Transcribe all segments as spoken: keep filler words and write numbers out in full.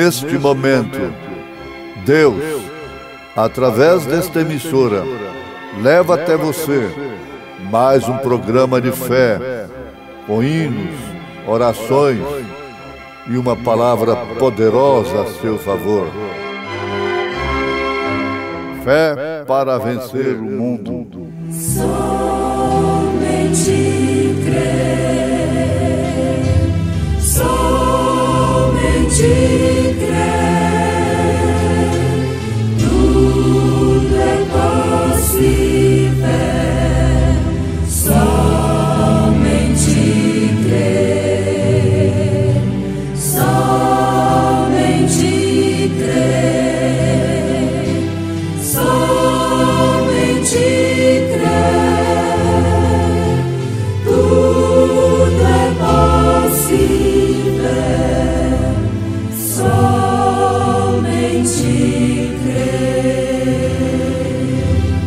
neste momento, Deus, através desta emissora, leva até você mais um programa de fé, com hinos, orações e uma palavra poderosa a seu favor. Fé para vencer o mundo. Somente crer, somente crer, tudo é possível. Somente crer, somente crer, somente crer, tudo é possível. Somente crer.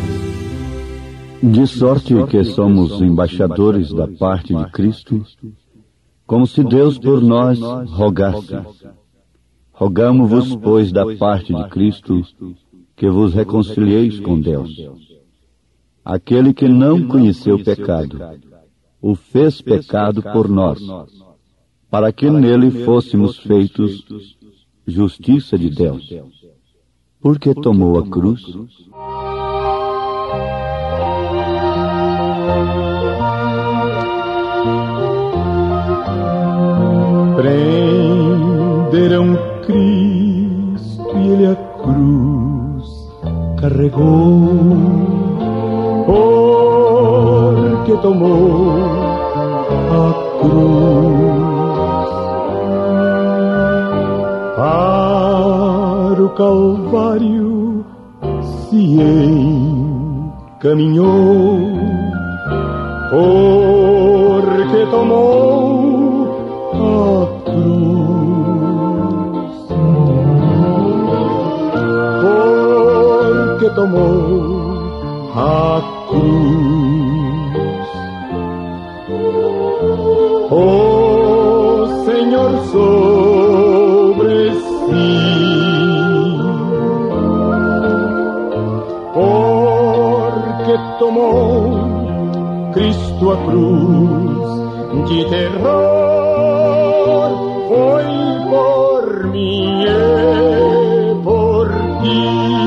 De sorte que somos embaixadores da parte de Cristo, como se Deus por nós rogasse. Rogamo-vos, pois, da parte de Cristo, que vos reconcilieis com Deus. Aquele que não conheceu pecado, o fez pecado por nós, para que nele fôssemos feitos justiça de Deus. Porque tomou a cruz. Prenderam Cristo e ele a cruz carregou, porque tomou a cruz. Para o Calvário se encaminhou, porque tomou a cruz, porque tomou a cruz. O Senhor sobre si, porque tomou Cristo a cruz de terror, foi por mim e por ti.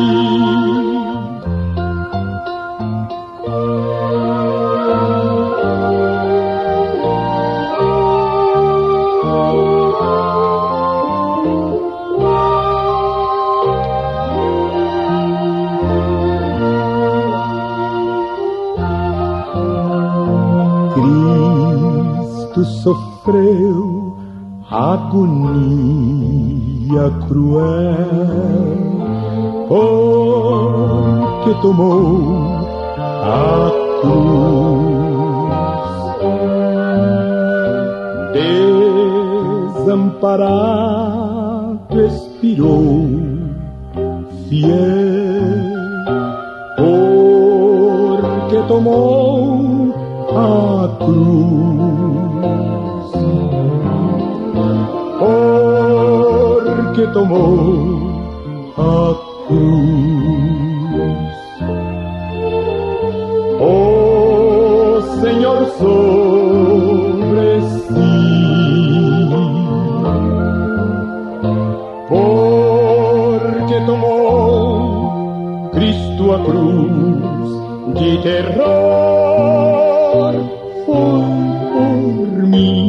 Sofreu agonia cruel, porque tomou a cruz. Desamparado expirou, fiel, porque tomou a cruz. Porque tomou a cruz. O Senhor sobre si, porque tomou Cristo a cruz de terror, foi por mim.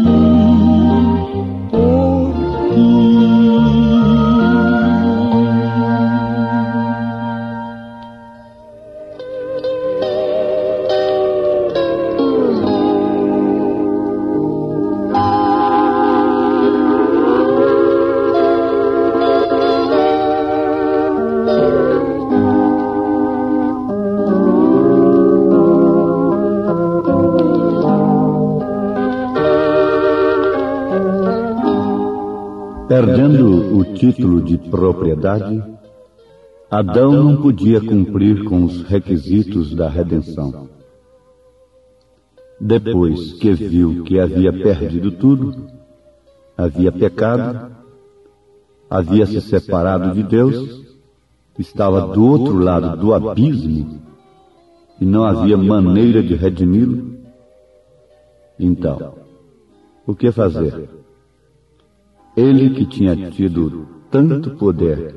Perdendo o título de propriedade, Adão não podia cumprir com os requisitos da redenção. Depois que viu que havia perdido tudo, havia pecado, havia se separado de Deus, estava do outro lado do abismo e não havia maneira de redimi-lo. Então, o que fazer? Ele que tinha tido tanto poder,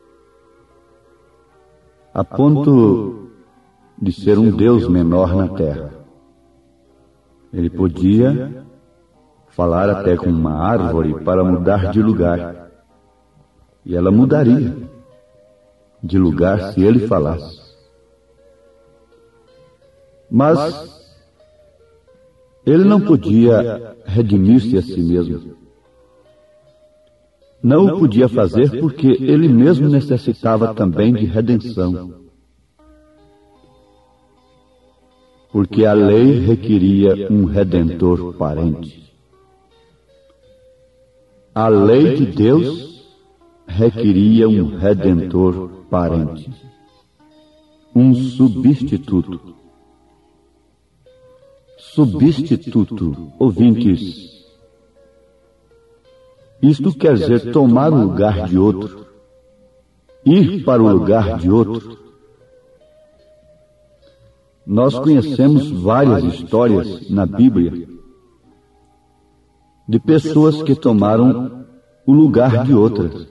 a ponto de ser um Deus menor na terra, ele podia falar até com uma árvore para mudar de lugar, e ela mudaria de lugar se ele falasse. Mas ele não podia redimir-se a si mesmo. Não o podia fazer porque ele mesmo necessitava também de redenção. Porque a lei requeria um redentor parente. A lei de Deus requeria um redentor parente, um substituto. Substituto, ouvintes. Isto quer dizer tomar o lugar de outro, ir para o lugar de outro. Nós conhecemos várias histórias na Bíblia de pessoas que tomaram o lugar de outras.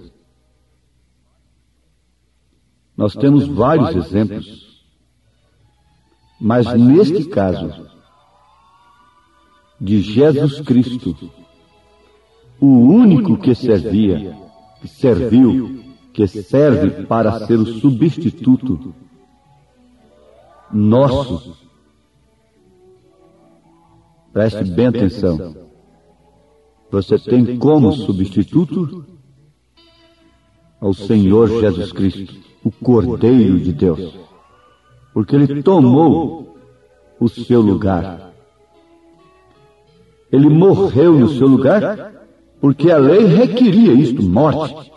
Nós temos vários exemplos, mas neste caso, de Jesus Cristo, o único que servia, que serviu, que serve para ser o substituto nosso. Preste bem atenção. Você tem como substituto ao Senhor Jesus Cristo, o Cordeiro de Deus, porque Ele tomou o seu lugar. Ele morreu no seu lugar, porque a lei requeria isto, morte.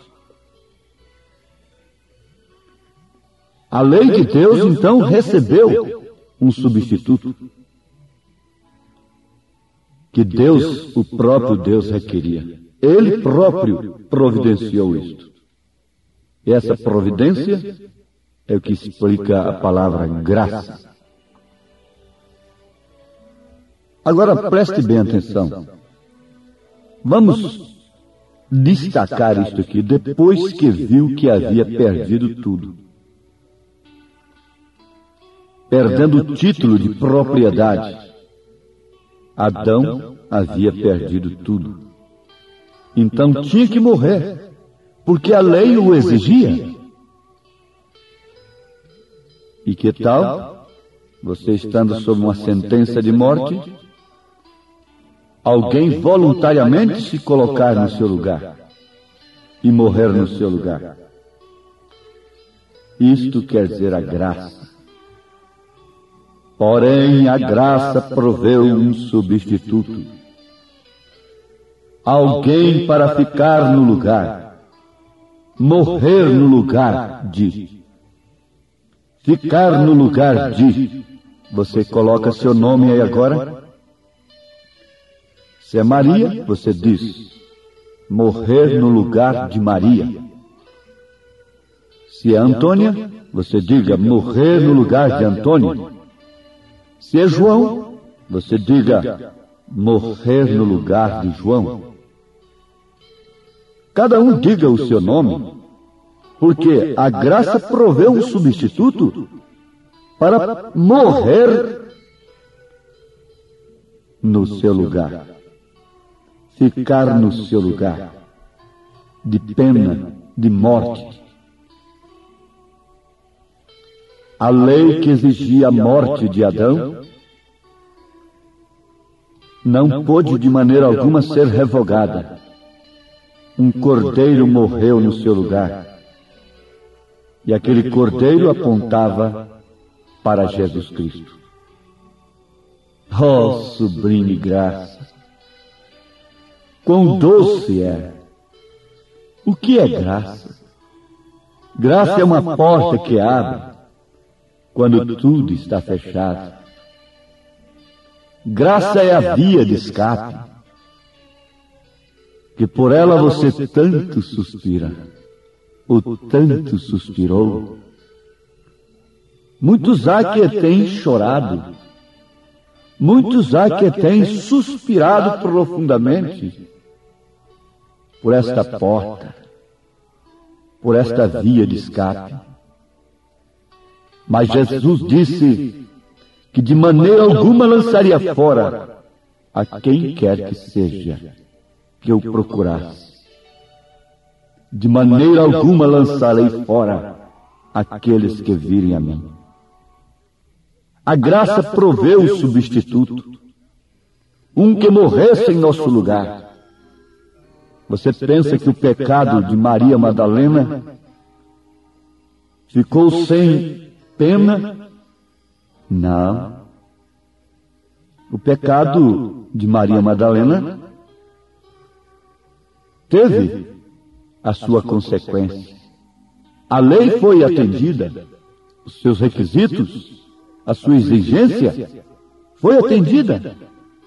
A lei de Deus, então, recebeu um substituto que Deus, o próprio Deus, requeria. Ele próprio providenciou isto. E essa providência é o que explica a palavra graça. Agora preste bem atenção. Vamos destacar isto aqui, depois que viu que havia perdido tudo. Perdendo o título de propriedade, Adão havia perdido tudo. Então tinha que morrer, porque a lei o exigia. E que tal, você estando sob uma sentença de morte, alguém voluntariamente se colocar no seu lugar e morrer no seu lugar? Isto quer dizer a graça. Porém, a graça proveu um substituto. Alguém para ficar no lugar, morrer no lugar de. Ficar no lugar de. Você coloca seu nome aí agora? Se é Maria, você diz, morrer no lugar de Maria. Se é Antônia, você diga, morrer no lugar de Antônia. Se é João, você diga, morrer no lugar de João. Cada um diga o seu nome, porque a graça proveu um substituto para morrer no seu lugar. Ficar no seu lugar, de pena, de morte. A lei que exigia a morte de Adão não pôde de maneira alguma ser revogada. Um cordeiro morreu no seu lugar. E aquele cordeiro apontava para Jesus Cristo. Oh, sublime graça! Quão doce é! O que é graça? Graça é uma porta que abre quando tudo está fechado. Graça é a via de escape. que por ela você tanto suspira, ou tanto suspirou. Muitos há que têm chorado, muitos há que têm suspirado profundamente por esta porta, por esta via de escape. Mas Jesus disse que de maneira alguma lançaria fora a quem quer que seja que eu procurasse. De maneira alguma lançarei fora aqueles que virem a mim. A graça proveu o substituto, um que morresse em nosso lugar. Você pensa que o pecado de Maria Madalena ficou sem pena? Não. O pecado de Maria Madalena teve a sua consequência. A lei foi atendida, os seus requisitos, a sua exigência foi atendida.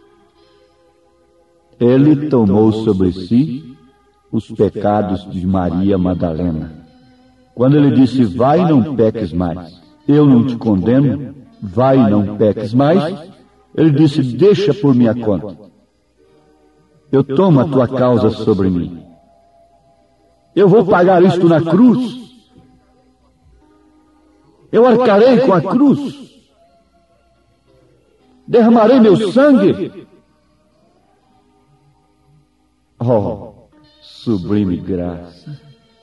Ele tomou sobre si os pecados de Maria Madalena. Quando ele disse, vai e não peques mais, eu não te condeno, vai e não peques mais, ele disse, deixa por minha conta. Eu tomo a tua causa sobre mim. Eu vou pagar isto na cruz. Eu arcarei com a cruz. Derramarei meu sangue. Oh, sublime graça.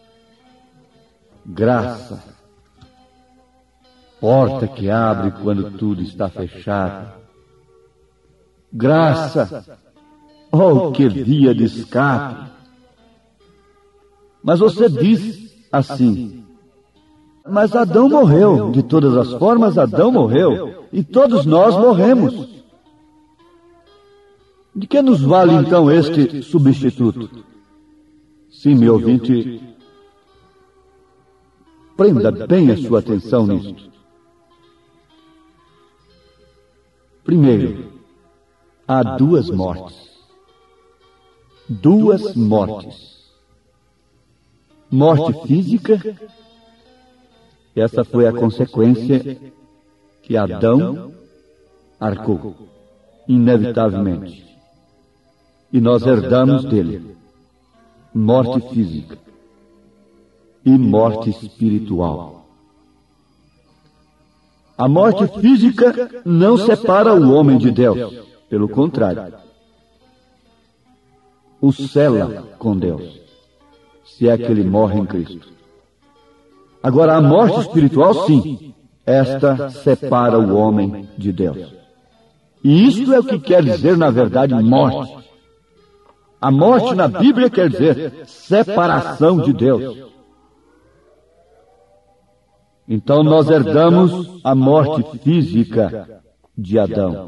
Graça. Porta que abre quando tudo está fechado. Graça. Oh, que via de escape. Mas você diz assim, mas Adão morreu. De todas as formas, Adão morreu. E todos nós morremos. De que nos vale então este substituto? Sim, meu ouvinte, prenda bem a sua atenção nisto. Primeiro, há duas mortes. Duas mortes. Morte física, essa foi a consequência que Adão arcou, inevitavelmente. E nós herdamos dele morte física e morte espiritual. A morte física não separa o homem de Deus, pelo contrário, o cela com Deus, se é que ele morre em Cristo. Agora, a morte espiritual, sim, esta separa o homem de Deus. E isto é o que quer dizer, na verdade, morte. A morte na Bíblia quer dizer separação de Deus. Então nós herdamos a morte física de Adão,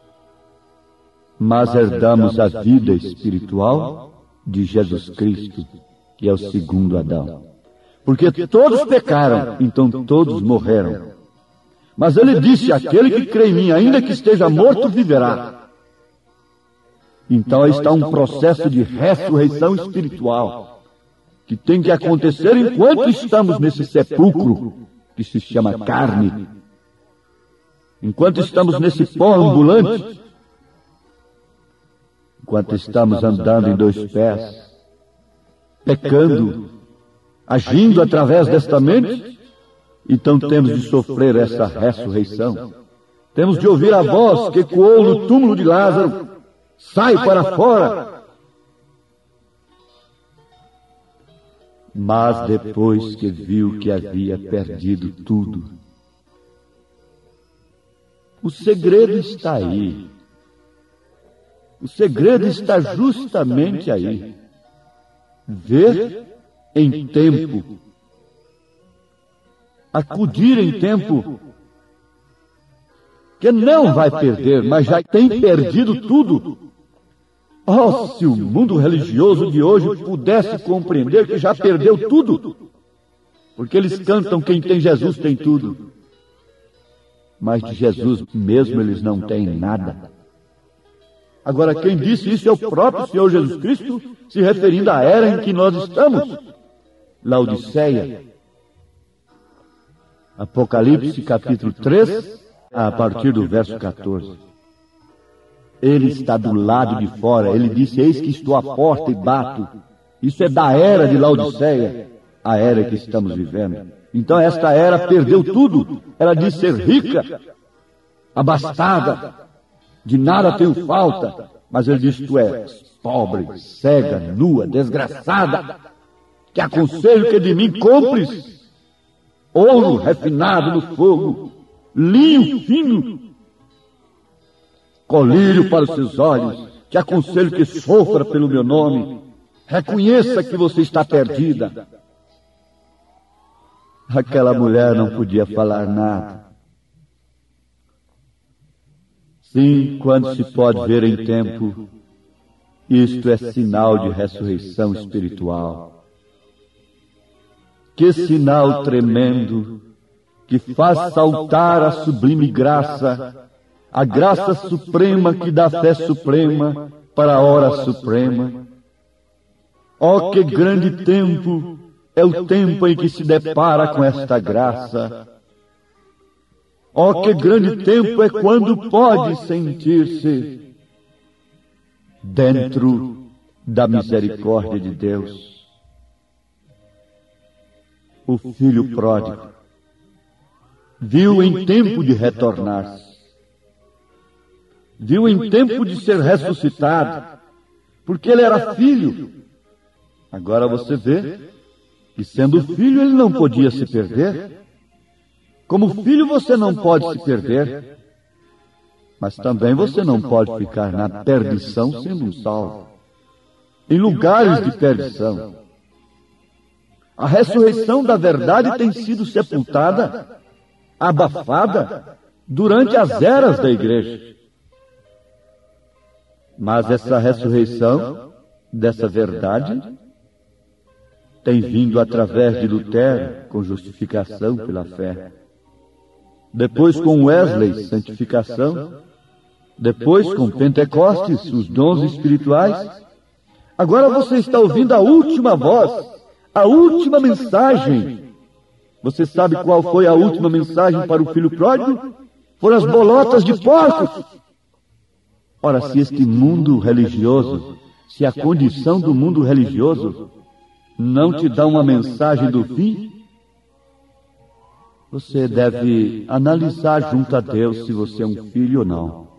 mas herdamos a vida espiritual de Jesus Cristo, que é o segundo Adão. Porque todos pecaram, então todos morreram. Mas ele disse, aquele que crê em mim, ainda que esteja morto, viverá. Então aí está um processo de ressurreição espiritual, que tem que acontecer enquanto estamos nesse sepulcro, que se chama carne. Enquanto estamos nesse pó ambulante, enquanto estamos andando em dois pés, pecando, agindo através desta mente, então temos de sofrer essa ressurreição. Temos de ouvir a voz que ecoou no túmulo de Lázaro, sai para fora. Mas depois que viu que havia perdido tudo, o segredo está aí. O segredo está justamente aí. Ver em tempo. Acudir em tempo. Que não vai perder, mas já tem perdido tudo. Oh, se o mundo religioso de hoje pudesse compreender que já perdeu tudo. Porque eles cantam, quem tem Jesus tem tudo. Mas de Jesus mesmo eles não têm nada. Agora, quem disse isso é o próprio Senhor Jesus Cristo, se referindo à era em que nós estamos. Laodiceia. Apocalipse capítulo três, a partir do verso quatorze. Ele está do lado de fora. Ele disse, eis que estou à porta e bato. Isso é da era de Laodiceia, a era que estamos vivendo. Então esta era perdeu tudo. Ela diz ser rica, abastada, de nada tenho falta. Mas ele diz, tu és pobre, cega, nua, desgraçada. Te aconselho que de mim compres ouro refinado no fogo, linho fino, colírio para os seus olhos. Te aconselho que sofra pelo meu nome. Reconheça que você está perdida. Aquela mulher não podia falar nada. Sim, quando se pode ver em tempo, isto é sinal de ressurreição espiritual. Que sinal tremendo, que faz saltar a sublime graça, a graça suprema que dá fé suprema para a hora suprema. Oh, que grande tempo é o tempo em que se depara com esta graça. Oh, que grande tempo é quando pode sentir-se dentro da misericórdia de Deus. O filho pródigo viu em tempo de retornar-se, viu em tempo de ser ressuscitado, porque ele era filho. Agora você vê que, sendo filho, ele não podia se perder. Como filho, você não pode se perder, mas também você não pode ficar na perdição sendo um salvo, em lugares de perdição. A ressurreição da verdade tem sido sepultada, abafada, durante as eras da igreja. Mas essa ressurreição dessa verdade tem vindo através de Lutero, com justificação pela fé. Depois com Wesley, santificação. Depois com Pentecostes, os dons espirituais. Agora você está ouvindo a última voz, a última mensagem. Você sabe qual foi a última mensagem para o filho pródigo? Foram as bolotas de porcos. Ora, se este mundo religioso, se a condição do mundo religioso não te dá uma mensagem do fim, você deve analisar junto a Deus se você é um filho ou não.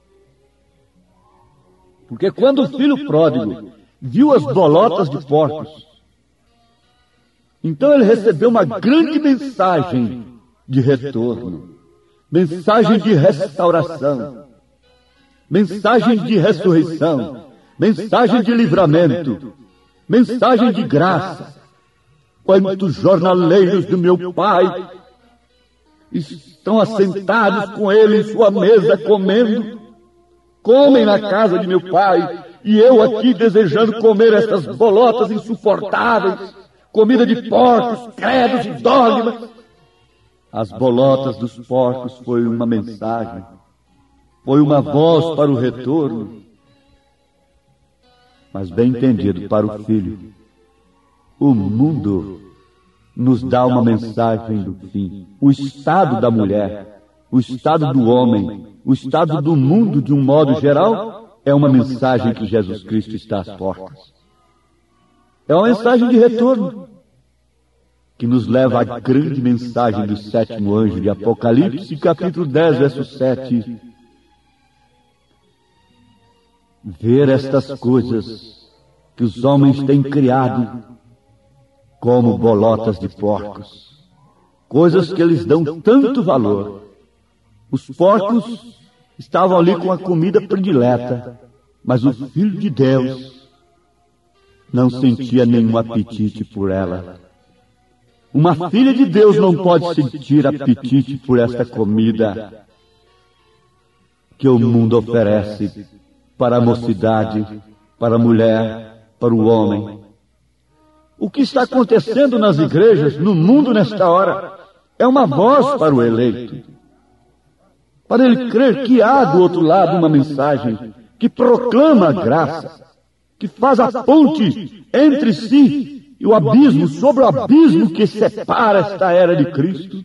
Porque quando o filho pródigo viu as bolotas de porcos, então ele recebeu uma grande mensagem de retorno, mensagem de restauração, mensagem de ressurreição, mensagem de livramento, mensagem de graça. Quantos jornaleiros do meu pai estão assentados com ele em sua mesa comendo, comem na casa de meu pai, e eu aqui desejando comer essas bolotas insuportáveis, comida de porcos, credos e dogmas. As bolotas dos porcos foi uma mensagem, foi uma voz para o retorno, mas bem entendido para o filho. O mundo nos dá uma mensagem do fim. O estado da mulher, o estado do homem, o estado do mundo de um modo geral, é uma mensagem que Jesus Cristo está às portas. É uma mensagem de retorno, que nos leva à grande mensagem do sétimo anjo de Apocalipse, capítulo dez, verso sete. Ver estas coisas que os homens têm criado como bolotas de porcos, coisas que eles dão tanto valor. Os porcos estavam ali com a comida predileta, mas o Filho de Deus não sentia nenhum apetite por ela. Uma filha de Deus não pode sentir apetite por esta comida que o mundo oferece para a mocidade, para a mulher, para o homem. O que está acontecendo nas igrejas, no mundo nesta hora, é uma voz para o eleito, para ele crer que há do outro lado uma mensagem que proclama a graça, que faz a ponte entre si e o abismo, sobre o abismo que separa esta era de Cristo.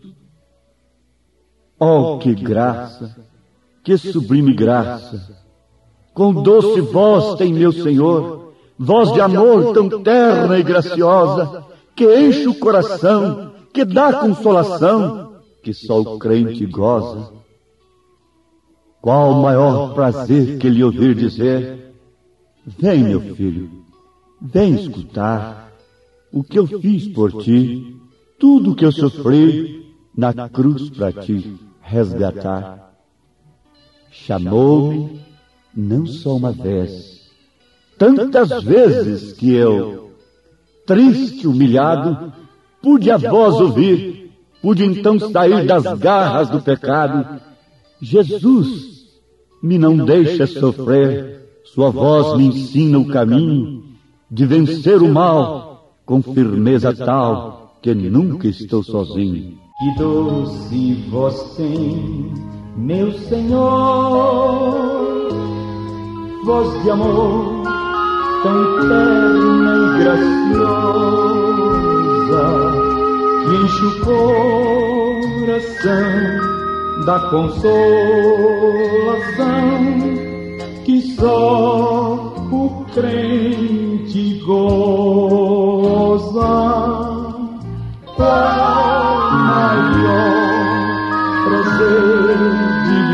Oh, que graça, que sublime graça! Com doce voz tem meu Senhor, voz de amor tão terna e graciosa, que enche o coração, que dá consolação, que só o crente goza. Qual o maior prazer que lhe ouvir dizer: vem, meu filho, vem escutar o que eu fiz por ti, tudo o que eu sofri na cruz para ti resgatar. Chamou-me não só uma vez, tantas vezes que eu, triste, humilhado, pude a voz ouvir, pude então sair das garras do pecado. Jesus me não deixa sofrer, sua voz me ensina o caminho de vencer o mal com firmeza tal que nunca estou sozinho. Que doce voz tem, meu Senhor, voz de amor tão terna e graciosa, que enche o coração da consolação que só o crente goza. Qual maior prazer de lhe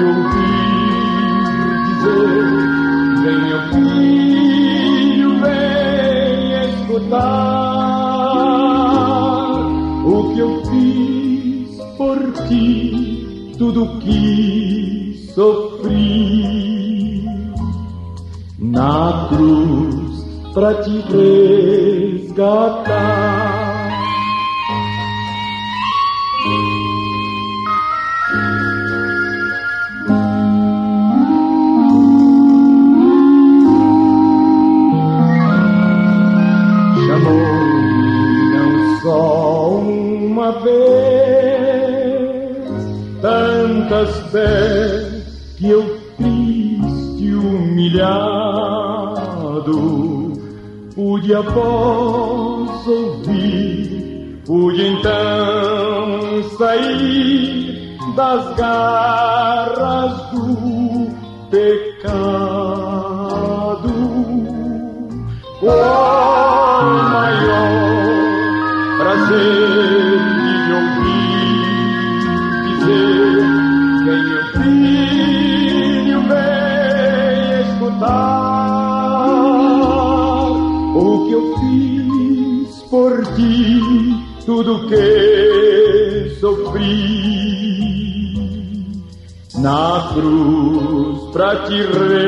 ouvir dizer: vem, meu filho, vem escutar o que eu fiz por ti, tudo que sofri na cruz pra te resgatar. Chamou-me não só uma vez, tantas vezes que eu triste, humilhado, pude a voz ouvir, pude então sair das garras do pecado. Qual maior prazer de lhe ouvir dizer: vem, meu filho, vem escutar o que eu fiz por ti, tudo que sofri na cruz pra te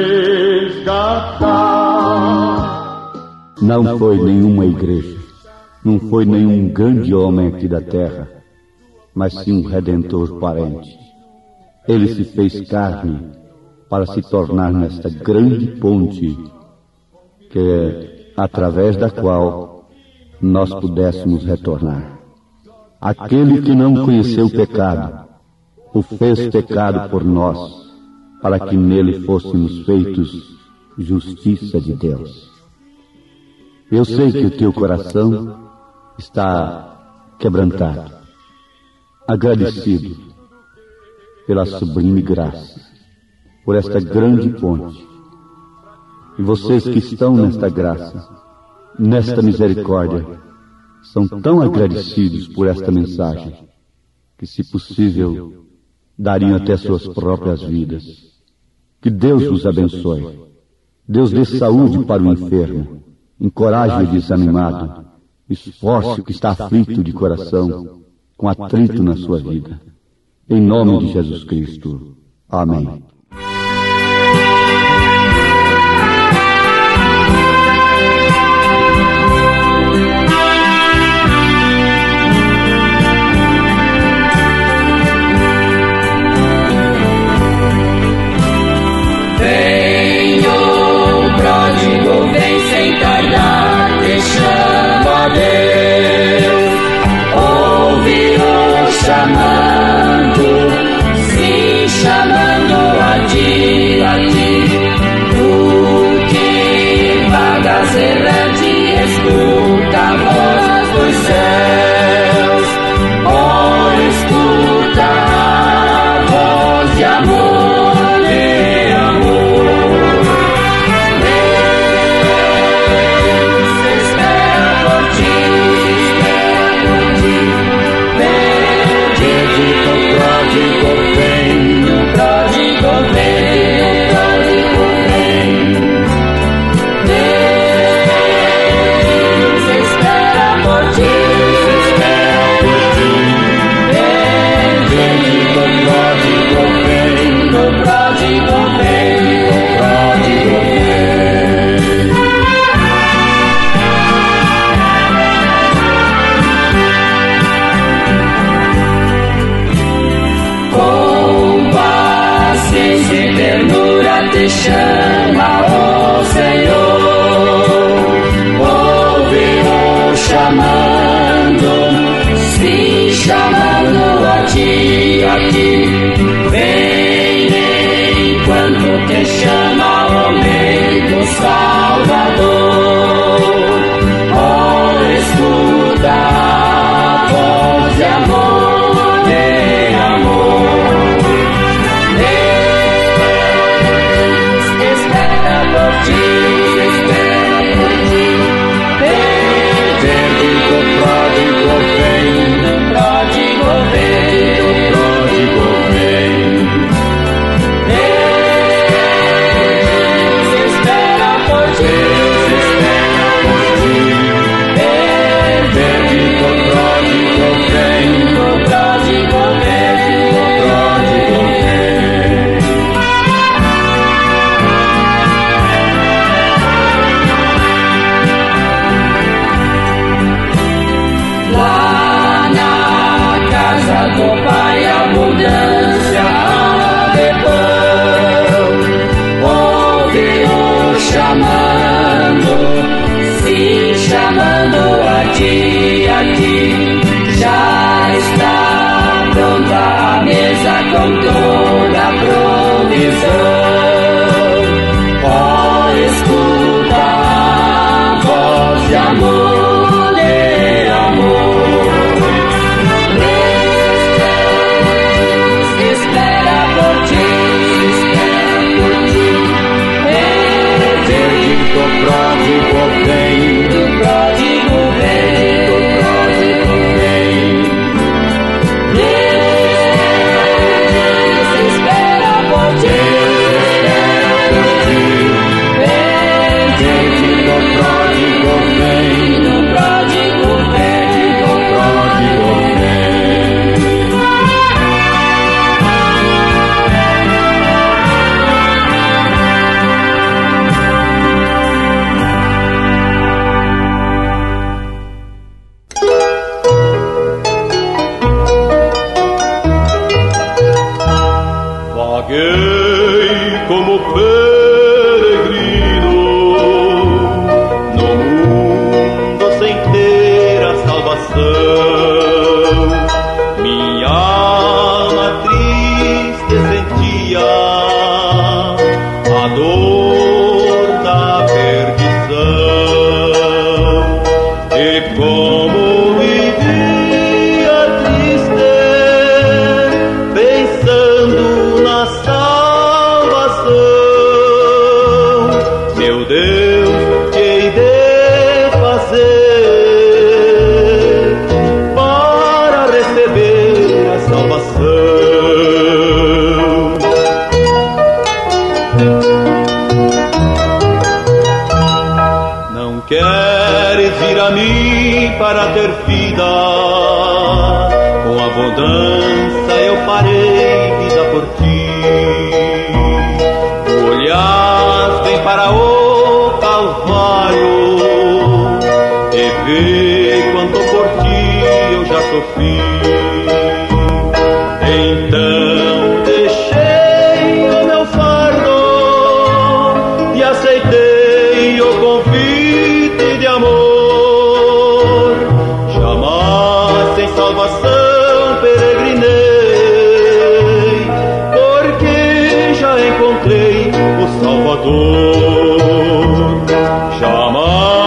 resgatar. Não foi nenhuma igreja, não foi nenhum grande homem aqui da terra, mas sim um Redentor parente. Ele se fez carne para se tornar nesta grande ponte, que é através da qual nós pudéssemos retornar. Aquele que não conheceu o pecado, o fez pecado por nós, para que nele fôssemos feitos justiça de Deus. Eu sei que o teu coração está quebrantado, agradecido pela sublime graça, por esta grande ponte. E vocês que estão nesta graça, nesta misericórdia, são tão agradecidos por esta mensagem, que, se possível, dariam até suas próprias vidas. Que Deus os abençoe. Deus dê saúde para o enfermo, encoraje o desanimado, esforce o que está aflito de coração, com atrito na sua vida. Em nome de Jesus Cristo. Amém. Chamando, sim, chamando a chama, ó Senhor, ouve-o chamando, sim, chamando a ti, a ti. Vem enquanto te chama, ó meio Salvador. Ó, escuta a voz de amor, de amor. Deus espera por ti, espera por ti. Vem, do pródigo vem, do pródigo vem, do pródigo vem. Deus espera por ti, espera por ti. Vem, do pródigo vem, do pródigo vem, do pródigo vem. Lá na casa do Pai, abundância de pão, ouve-o chamando, sim, chamando a ti, a ti. Já está pronta a mesa com toda a provisão. Ó, escuta a voz de amor, de amor. Deus espera por ti, espera por ti. Vem, do pródigo vem, do pródigo vem, do pródigo vem. Deus espera por ti, espera por ti. Vem, do pródigo vem, do pródigo vem, do pródigo vem. Vaguei como peregrino no mundo sem ter a salvação. Minha alma triste sentia a dor da perdição, e como vivia triste, pensando na salvação. Meu Deus, que hei de fazer para receber a salvação? Não queres vir a mim para ter vida? Com abundância eu farei vida por ti. Tu olhaste para o Calvário e vê quanto por ti eu já sofri. Então deixei o meu fardo e aceitei o convite de amor. Jamais sem salvação peregrinei, porque já encontrei o Salvador. Jamais